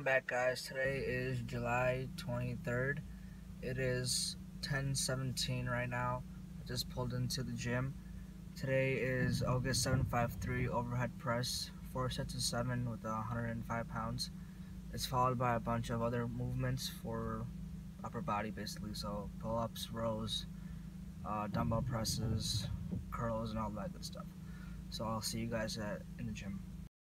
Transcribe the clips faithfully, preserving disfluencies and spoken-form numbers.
back, guys. Today is July twenty-third. It is ten seventeen right now. I just pulled into the gym. Today is Ogus seven five three overhead press, four sets of seven with one hundred five pounds. It's followed by a bunch of other movements for upper body, basically. So pull-ups, rows, uh, dumbbell presses, curls, and all that good stuff. So I'll see you guys at, in the gym.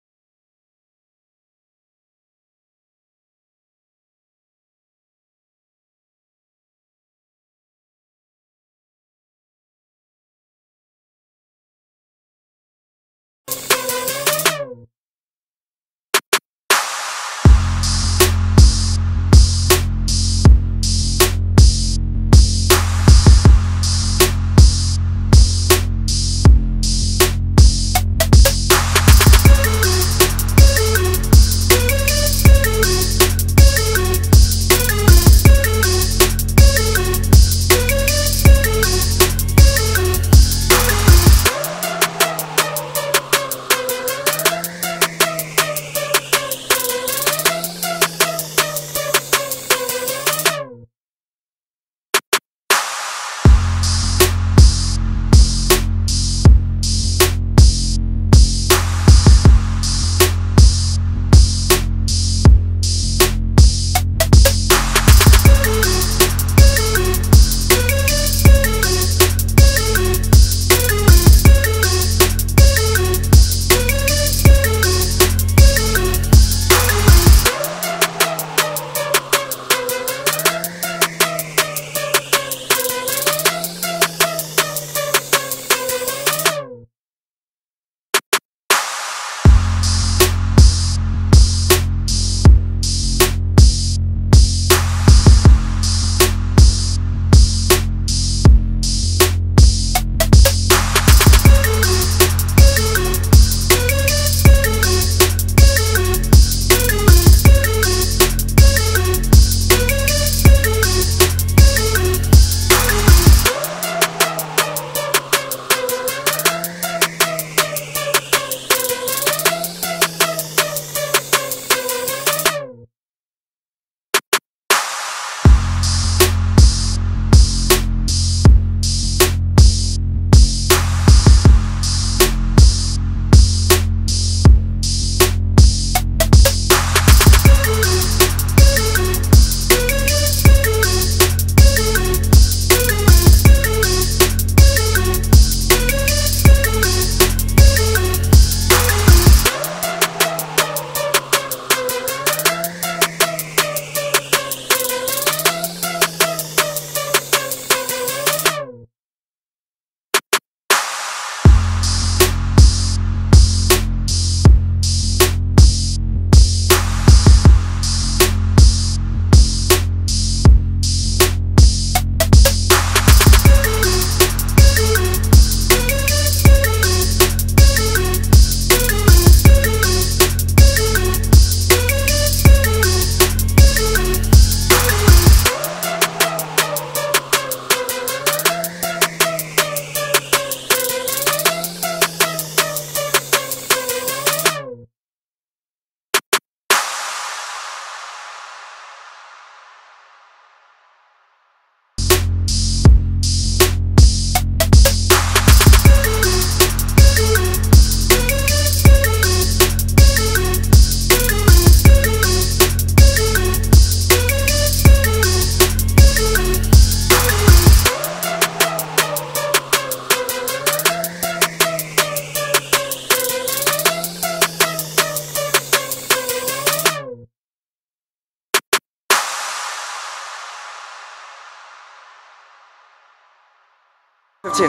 fifteen.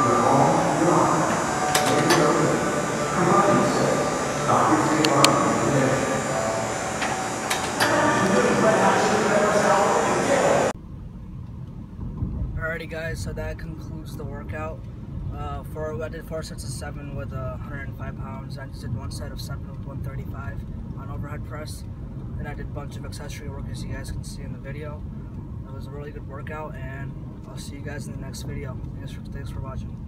Alrighty, guys, so that concludes the workout. Uh, for I did four sets of seven with uh, one hundred five pounds. I just did one set of seven with one thirty-five on overhead press. Then I did a bunch of accessory work, as you guys can see in the video. It was a really good workout, and I'll see you guys in the next video. Thanks for, thanks for watching.